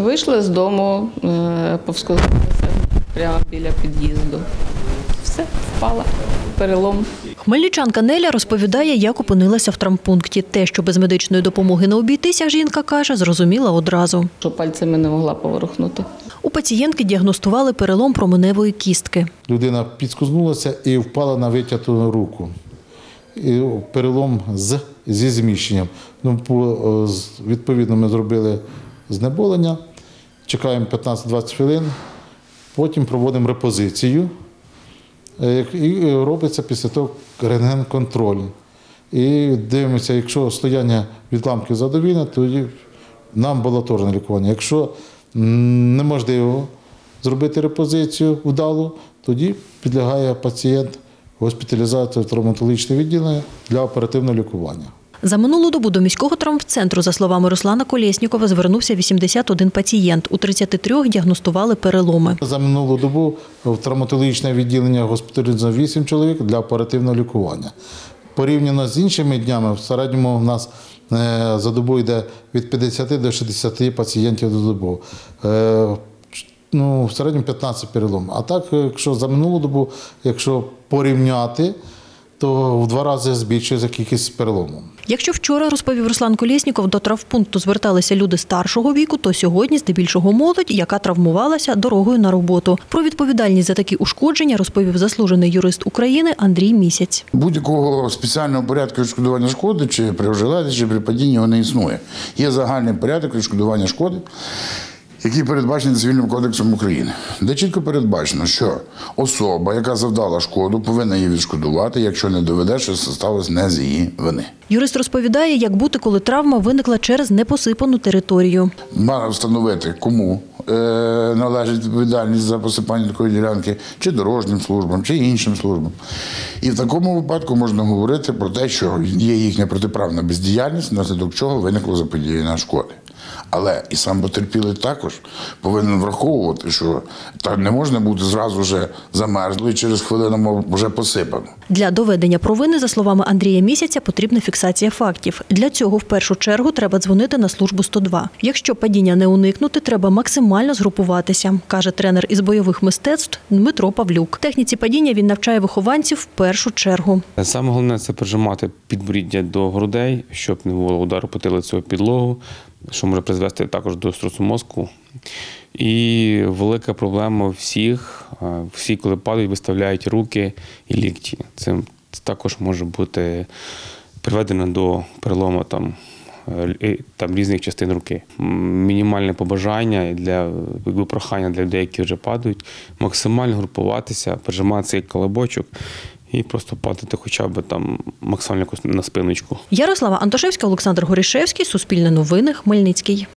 вийшли з дому, повскозилися прямо біля під'їзду. Все, впала, перелом. Хмельничанка Неля розповідає, як опинилася в травмпункті. Те, що без медичної допомоги не обійтися, жінка каже, зрозуміла одразу. Що пальцями не могла поворухнути. У пацієнтки діагностували перелом променевої кістки. Людина підскознулася і впала на витягнуту руку. І перелом зі зміщенням. Відповідно, ми зробили знеболення, чекаємо 15-20 хвилин, потім проводимо репозицію. І робиться після того рентген-контроль. І дивимося, якщо стояння відламків задовільне, тоді на амбулаторне лікування. Якщо неможливо зробити репозицію вдалу, тоді підлягає пацієнт госпіталізації в травматологічне відділення для оперативного лікування. За минулу добу до міського травмцентру, за словами Руслана Колєснікова, звернувся 81 пацієнт. У 33 діагностували переломи. За минулу добу в травматологічне відділення госпіталізовано 8 чоловік для оперативного лікування. Порівняно з іншими днями, в середньому у нас за добу йде від 50 до 60 пацієнтів до доби. В середньому 15 переломів. А так, якщо за минулу добу, якщо порівняти, то в 2 рази збільшується кількість переломів. Якщо вчора, розповів Руслан Колєсніков, до травмпункту зверталися люди старшого віку, то сьогодні здебільшого молодь, яка травмувалася дорогою на роботу. Про відповідальність за такі ушкодження розповів заслужений юрист України Андрій Місяць. Будь-якого спеціального порядку відшкодування шкоди, чи при ожеледиці, чи при падінні його не існує. Є загальний порядок відшкодування шкоди, який передбачений Цивільним кодексом України, де чітко передбачено, що особа, яка завдала шкоду, повинна її відшкодувати, якщо не доведе, що це сталося не з її вини. Юрист розповідає, як бути, коли травма виникла через непосипану територію. Має встановити, кому належить відповідальність за посипання такої ділянки, чи дорожнім службам, чи іншим службам. І в такому випадку можна говорити про те, що є їхня протиправна бездіяльність, внаслідок чого виникло заподіяння шкоди. Але і сам потерпілий також повинен враховувати, що так не можна бути зразу вже замерзло і через хвилину вже посипано. Для доведення провини, за словами Андрія Місяця, потрібна фіксація фактів. Для цього в першу чергу треба дзвонити на службу 102. Якщо падіння не уникнути, треба максимально згрупуватися, каже тренер із бойових мистецтв Дмитро Павлюк. Техніці падіння він навчає вихованців в першу чергу. Саме головне – це прижимати підборіддя до грудей, щоб не було удару потилицею об підлогу, що може призвести також до струсу мозку. І велика проблема всі, коли падають, виставляють руки і лікті. Це також може бути приведено до перелому різних частин руки. Мінімальне побажання, прохання для людей, які вже падають, максимально групуватися, прижимати цей колобочок і просто падати хоча б максимально на спиночку. Ярослава Антошевська, Олександр Горішевський, Суспільне новини, Хмельницький.